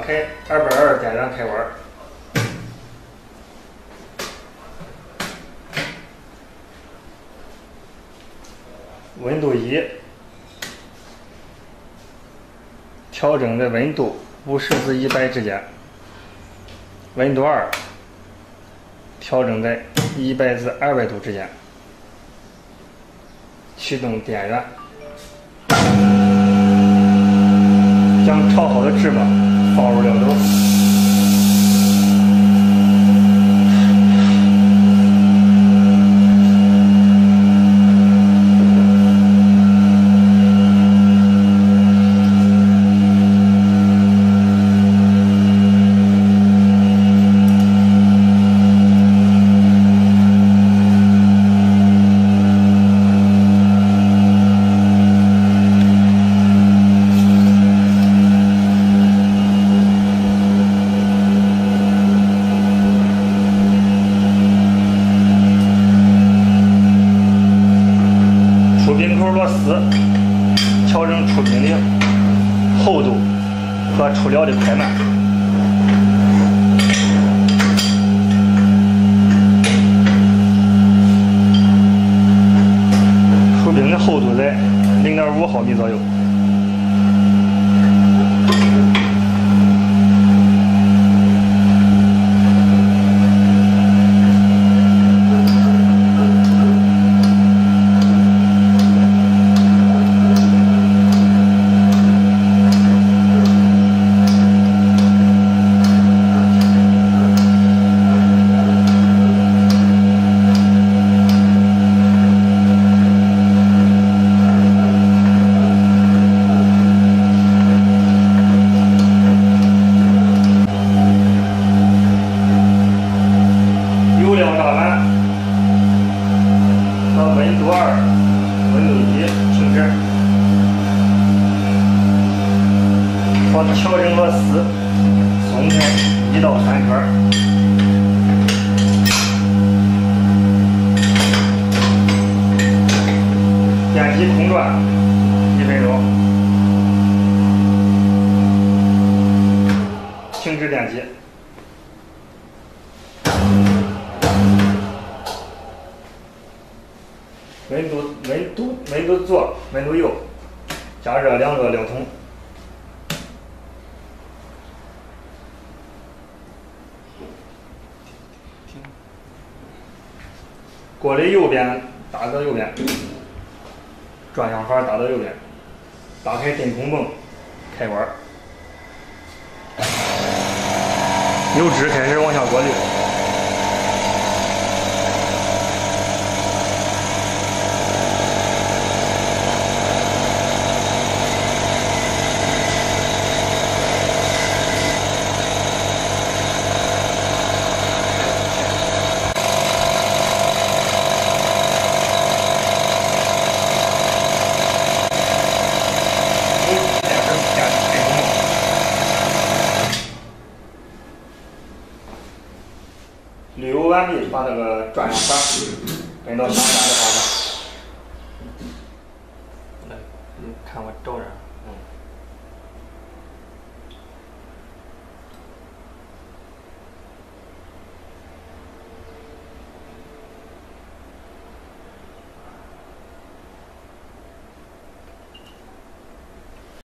开220电源开关。温度1，调整的温度50至100之间。温度2，调整在100至200度之间。启动电源，将炒好的芝麻放入料斗。出冰口螺丝调整出冰的厚度和出料的快慢。出冰的厚度在0.5毫米左右。油料炸满和温度2、温度1停止，和调整螺丝松开1到3圈，电机空转1分钟，停止电机。温度左，温度右，加热2个料桶。锅的右边打到右边，转向阀打到右边，打开真空泵，开关，油脂开始往下过滤。滤油完毕，把那个转向阀跟到上下的方向。来，你看我照着。